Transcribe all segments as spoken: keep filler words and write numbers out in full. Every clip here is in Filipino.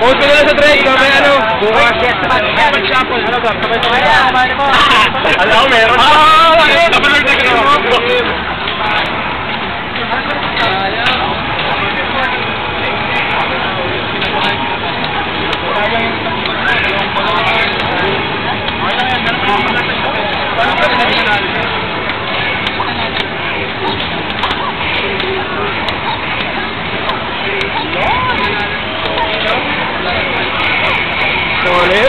Post ko na sa Drake, may ano. Bukas yes, mag-shuffle. Ano ba? Sabay-sabay na. Alam ko meron. Ah, bakit? Double na ka. Ulit.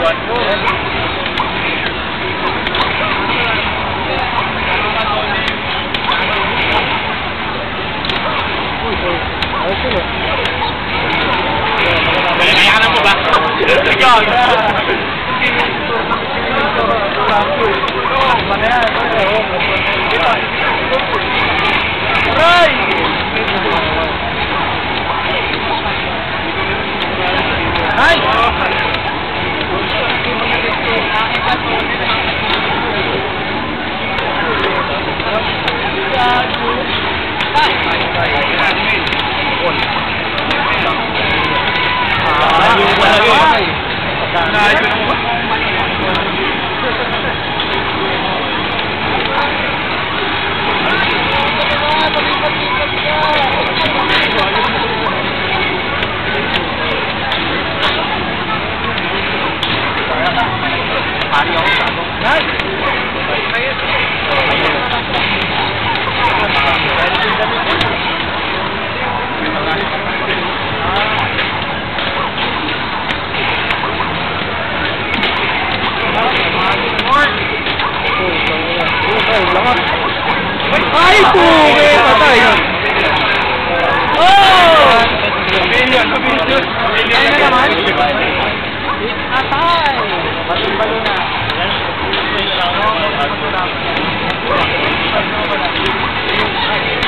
Kaya mo ba? Ikaw. Ay, puke! Patay! Oh! Pavilion! Pavilion! Pavilion na naman! Atay! Balo-balo na!